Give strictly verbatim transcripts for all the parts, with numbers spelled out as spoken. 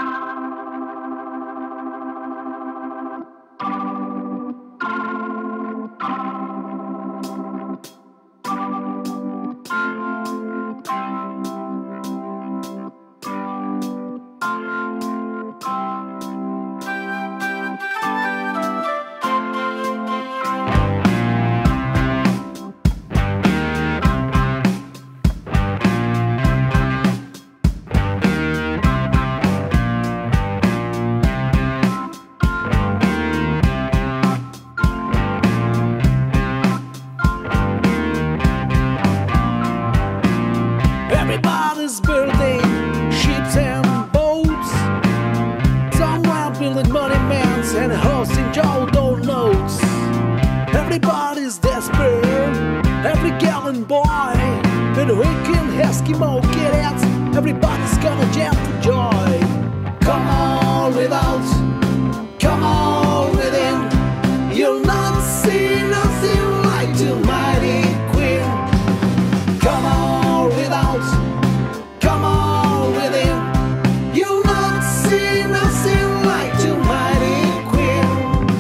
Everybody's building ships and boats. Someone building monuments and hosting Joe notes. Everybody's desperate, every girl and boy. But weekend Eskimo kids, everybody's gonna jam for joy. Come on without, come on within. You'll not see nothing like the mighty queen. Come on without, come on within. You'll not see nothing like the mighty queen.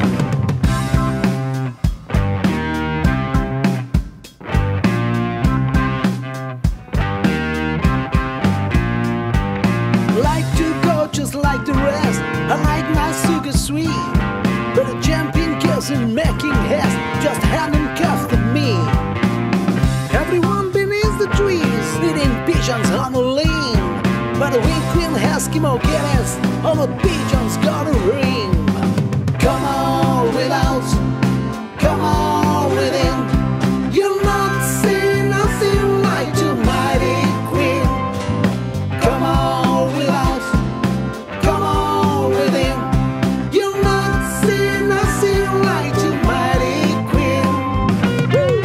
Like to go just like the rest. I like my sugar sweet, but the champion kills and making haste just hadn't cuffed me. Everyone beneath the trees eating pigeons on a lean, but the weak queen Eskimo kids, all the pigeons got a ring. Come on without, come on within. You'll not see nothing like the mighty queen. Come on without, come on within. You'll not see nothing like the mighty queen. Woo!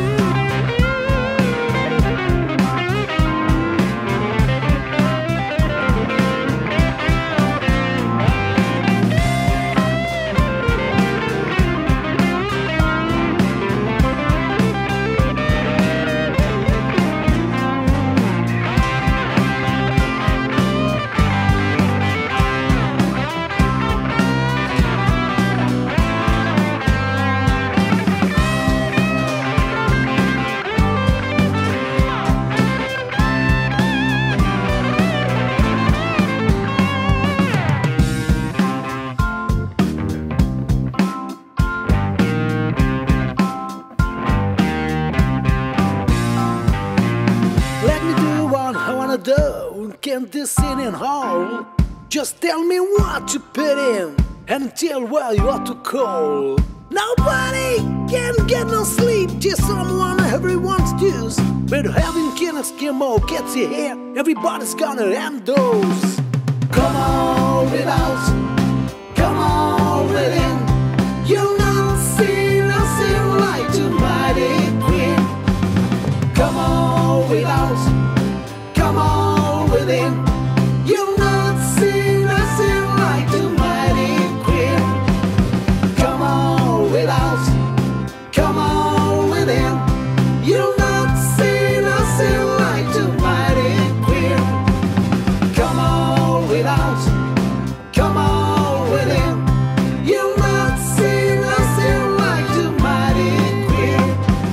Let me do what I wanna do. Can't this singing hall? Just tell me what to put in and tell where you ought to call. Nobody can get no sleep, just someone everyone's due. But having King Eskimo gets you here, everybody's gonna end those. Come on without, come on within. You'll not see nothing like the mighty queen. Come on without, come on within. You'll not see nothing like the mighty queen. Come on without, come on within. You'll not see nothing like the mighty queen. Come on without, come on within. You'll not see nothing like the mighty queen.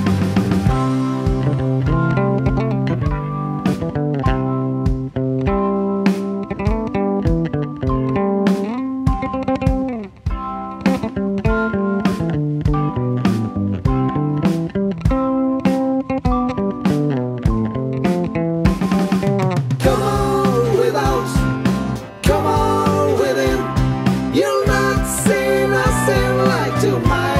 Come on without, come on within. You'll not see nothing like the mighty